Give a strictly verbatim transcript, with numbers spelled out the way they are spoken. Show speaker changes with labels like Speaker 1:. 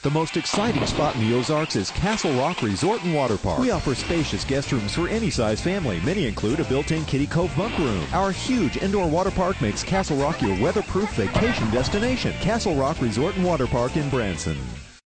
Speaker 1: The most exciting spot in the Ozarks is Castle Rock Resort and Water Park. We offer spacious guest rooms for any size family. Many include a built-in kiddie cove bunk room. Our huge indoor water park makes Castle Rock your weatherproof vacation destination. Castle Rock Resort and Water Park in Branson.